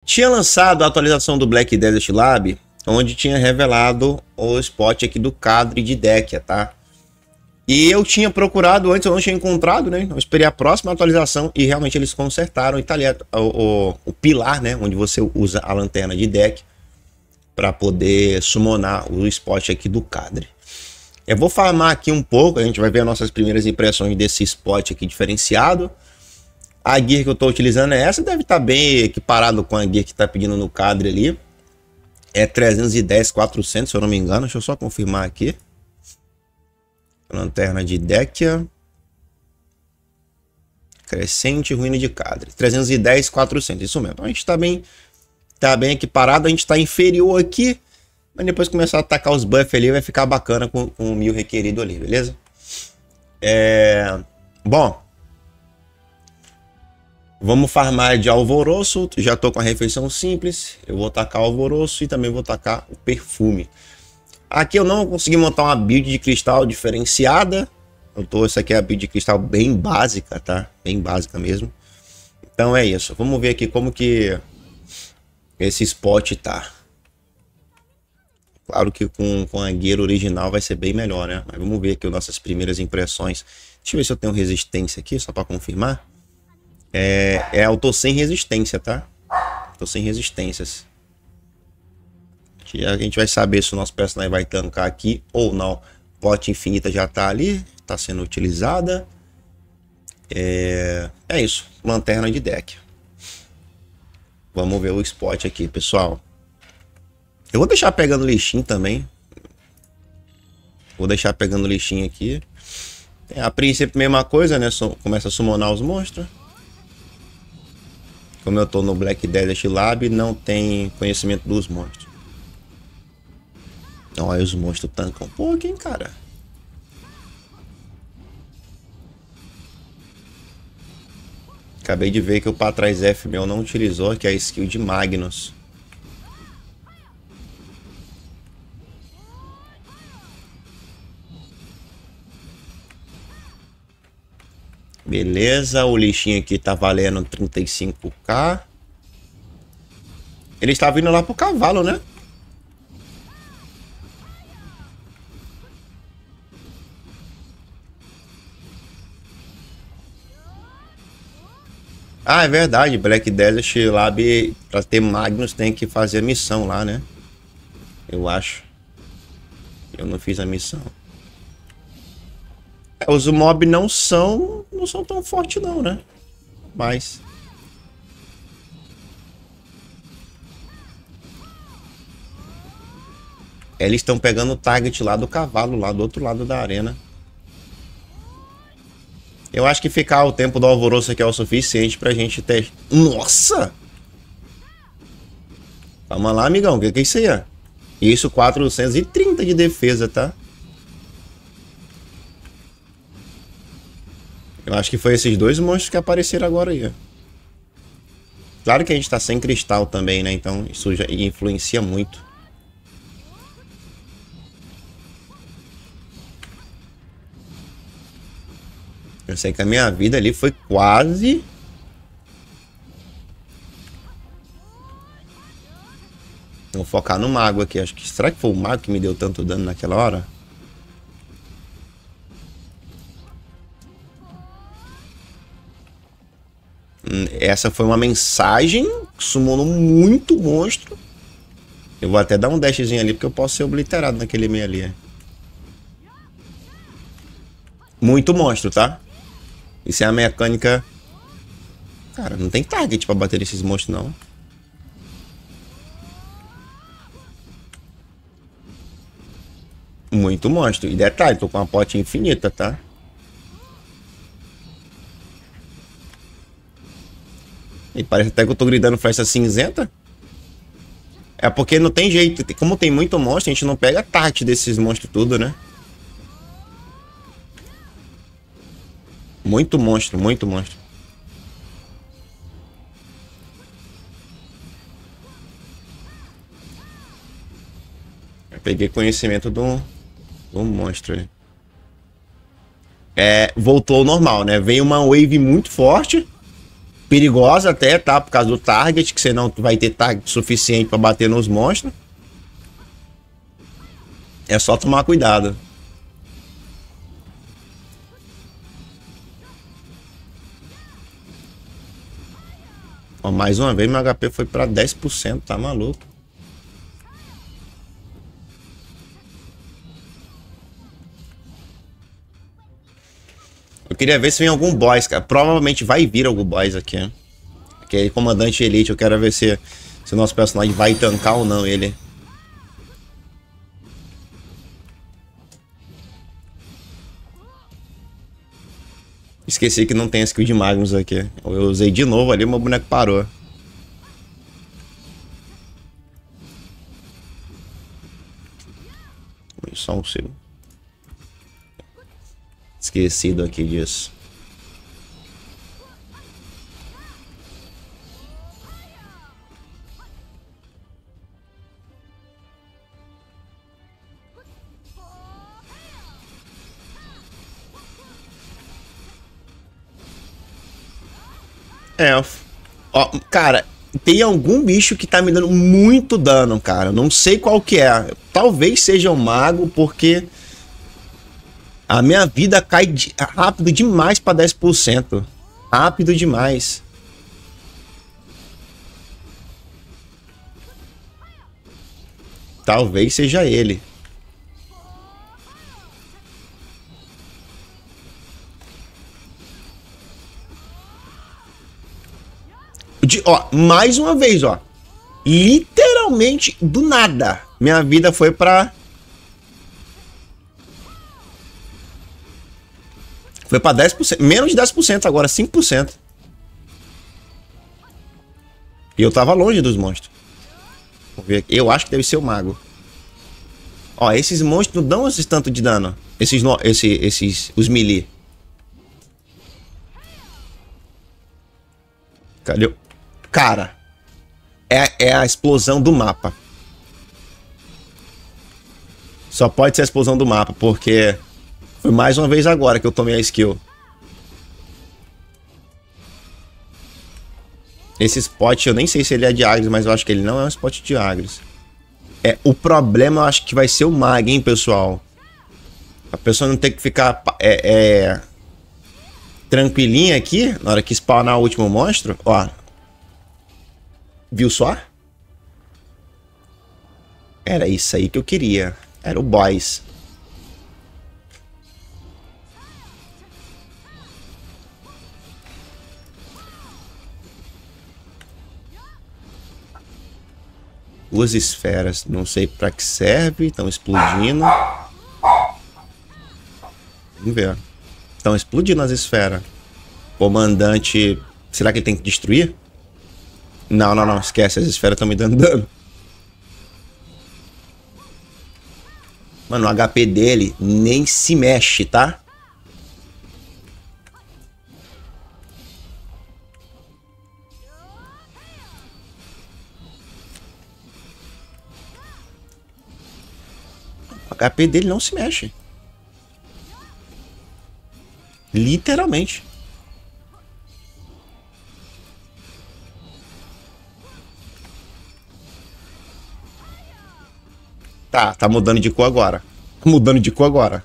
Tinha lançado a atualização do Black Desert Lab, onde tinha revelado o spot aqui do cadre de Dehkia, tá? E eu tinha procurado antes, eu não tinha encontrado, né? Eu esperei a próxima atualização e realmente eles consertaram. E tá ali o pilar, né? Onde você usa a lanterna de Dehkia para poder summonar o spot aqui do cadre. Eu vou farmar aqui um pouco, a gente vai ver as nossas primeiras impressões desse spot aqui diferenciado. A gear que eu estou utilizando é essa, deve estar bem equiparado com a gear que está pedindo no cadre ali. É 310, 400, se eu não me engano. Deixa eu só confirmar aqui. Lanterna de Dehkia. Crescente, ruína de cadre. 310, 400, isso mesmo. Então a gente está bem equiparado, a gente está inferior aqui. Mas depois começar a atacar os buffs ali, vai ficar bacana com o 1000 requerido ali, beleza? Bom. Vamos farmar de alvoroço. Já tô com a refeição simples. Eu vou tacar o alvoroço e também vou tacar o perfume. Aqui eu não consegui montar uma build de cristal diferenciada. Essa aqui é a build de cristal bem básica, tá? Bem básica mesmo. Então é isso. Vamos ver aqui como que esse spot tá. Claro que com a gear original vai ser bem melhor, né? Mas vamos ver aqui as nossas primeiras impressões. Deixa eu ver se eu tenho resistência aqui, só para confirmar. Eu tô sem resistência, tá? Tô sem resistências. A gente vai saber se o nosso personagem vai tancar aqui ou não. Pote infinita já tá ali, tá sendo utilizada. É isso, lanterna de Dehkia. Vamos ver o spot aqui, pessoal. Eu vou deixar pegando lixinho também. Vou deixar pegando lixinho aqui. A princípio, mesma coisa, né? Começa a summonar os monstros. Como eu tô no Black Desert Lab, não tem conhecimento dos monstros. Olha, os monstros tancam um pouco, hein, cara. Acabei de ver que o Patraz F meu não utilizou, que é a skill de Magnus. Beleza, o lixinho aqui tá valendo 35k. Ele está vindo lá pro cavalo, né? Ah, é verdade. Black Desert Lab, pra ter Magnus, tem que fazer a missão lá, né? Eu acho. Eu não fiz a missão. Os mobs não são tão fortes não, né? Mas eles estão pegando o target lá do cavalo, lá do outro lado da arena. Eu acho que ficar o tempo do alvoroço aqui é o suficiente pra gente ter... Nossa! Calma lá, amigão. O que é isso aí, ó? Isso, 430 de defesa, tá? Eu acho que foi esses dois monstros que apareceram agora aí, ó. Claro que a gente tá sem cristal também, né? Então isso já influencia muito. Eu sei que a minha vida ali foi quase... Vou focar no mago aqui. Acho que... Será que foi o mago que me deu tanto dano naquela hora? Essa foi uma mensagem. Summonou muito monstro. Eu vou até dar um dashzinho ali, porque eu posso ser obliterado naquele meio ali. Muito monstro, tá? Isso é a mecânica... Cara, não tem target pra bater esses monstros, não. Muito monstro. E detalhe, tô com uma pote infinita, tá? E parece até que eu tô gritando flecha cinzenta. É porque não tem jeito. Como tem muito monstro, a gente não pega target desses monstros tudo, né? Muito monstro, muito monstro. Eu peguei conhecimento do monstro ali. Voltou ao normal, né? Veio uma wave muito forte. Perigosa até, tá? Por causa do target, que você não vai ter target suficiente pra bater nos monstros. É só tomar cuidado. Ó, mais uma vez meu HP foi pra 10%, tá maluco? Eu queria ver se vem algum boss, cara. Provavelmente vai vir algum boss aqui, né? Aquele comandante elite, eu quero ver se o nosso personagem vai tancar ou não ele. Esqueci que não tem skill de Magnus aqui. Eu usei de novo ali, meu boneco parou. Só um segundo. Esquecido aqui disso. É, ó, cara, tem algum bicho que tá me dando muito dano, cara. Não sei qual que é. Talvez seja um mago, porque a minha vida cai rápido demais pra 10%. Rápido demais. Talvez seja ele. Ó, mais uma vez, ó. Literalmente do nada. Minha vida foi pra... Foi pra 10%. Menos de 10% agora, 5%. E eu tava longe dos monstros. Vamos ver aqui. Eu acho que deve ser o mago. Ó, esses monstros não dão esse tanto de dano. Os melee. Cadê? Cara, é a explosão do mapa. Só pode ser a explosão do mapa, porque foi mais uma vez agora que eu tomei a skill. Esse spot, eu nem sei se ele é de Agres, mas eu acho que ele não é um spot de Agres. O problema eu acho que vai ser o Mag, hein, pessoal? A pessoa não tem que ficar tranquilinha aqui, na hora que spawnar o último monstro, ó. Viu só? Era isso aí que eu queria. Era o boss. Duas esferas. Não sei pra que serve. Estão explodindo. Vamos ver. Estão explodindo as esferas. Comandante... Será que ele tem que destruir? Não, não, não. Esquece. As esferas estão me dando dano. Mano, o HP dele nem se mexe, tá? O HP dele não se mexe. Literalmente. Tá mudando de cor agora. Mudando de cor agora.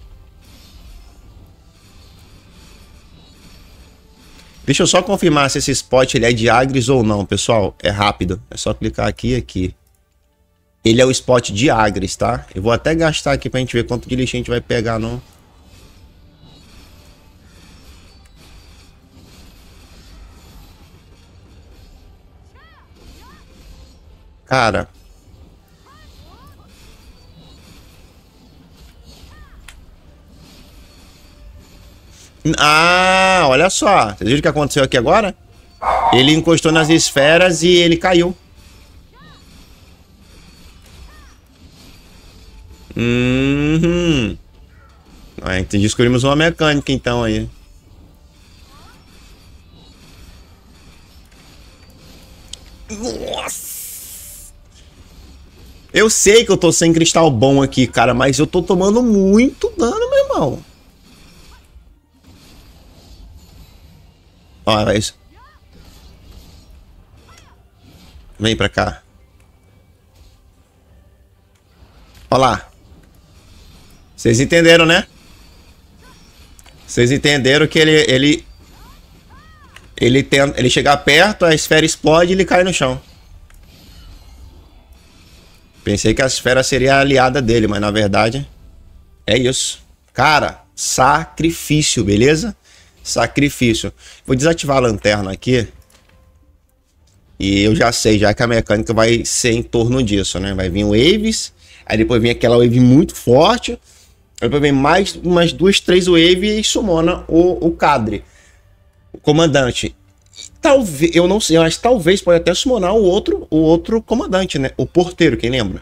Deixa eu só confirmar se esse spot ele é de Agres ou não, pessoal. É rápido. É só clicar aqui e aqui. Ele é o spot de Agres, tá? Eu vou até gastar aqui pra gente ver quanto de lixo a gente vai pegar no... Cara... Ah, olha só. Vocês viram o que aconteceu aqui agora? Ele encostou nas esferas e ele caiu. Aí, descobrimos uma mecânica então aí. Nossa! Eu sei que eu tô sem cristal bom aqui, cara, mas eu tô tomando muito dano, meu irmão. Ó, é isso. Vem pra cá. Olha lá. Vocês entenderam, né? Vocês entenderam que ele chegar perto, a esfera explode e ele cai no chão. Pensei que a esfera seria a aliada dele, mas na verdade é isso. Cara, sacrifício, beleza? Sacrifício. Vou desativar a lanterna aqui. E eu já sei, já que a mecânica vai ser em torno disso, né? Vai vir waves, aí depois vem aquela wave muito forte, aí depois vem mais umas 2, 3 waves e sumona o Cadre, o comandante. Talvez, eu não sei, mas talvez pode até summonar o outro comandante, né? O porteiro, quem lembra?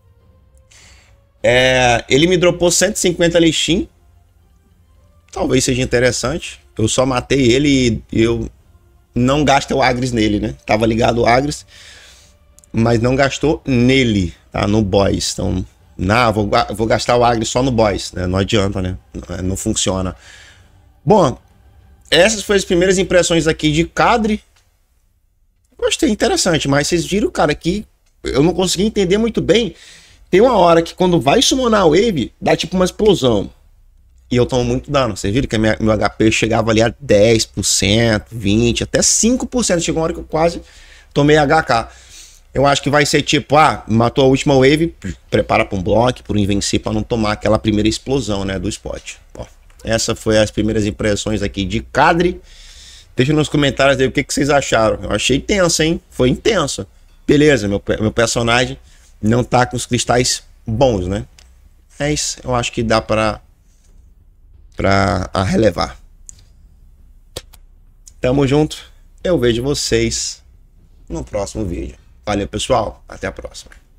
Ele me dropou 150 lixim. Talvez seja interessante. Eu só matei ele e eu não gasto o Agres nele, né? Tava ligado o Agres, mas não gastou nele, tá? No boss. Então, vou gastar o Agres só no boss, né? Não adianta, né? Não funciona. Bom, essas foram as primeiras impressões aqui de Cadre. Gostei, interessante, mas vocês viram, cara, que eu não consegui entender muito bem. Tem uma hora que quando vai summonar a wave, dá tipo uma explosão. E eu tomo muito dano. Vocês viram que meu HP chegava ali a 10%, 20%, até 5%. Chegou uma hora que eu quase tomei HK. Eu acho que vai ser tipo, matou a última wave, prepara para um bloco, para um invencível, para não tomar aquela primeira explosão, né, do spot. Bom, essa foi as primeiras impressões aqui de Cadre. Deixa nos comentários aí o que vocês acharam. Eu achei tenso, hein? Foi intenso. Beleza, meu personagem não tá com os cristais bons, né? Mas eu acho que dá para relevar. Tamo junto. Eu vejo vocês no próximo vídeo. Valeu, pessoal. Até a próxima.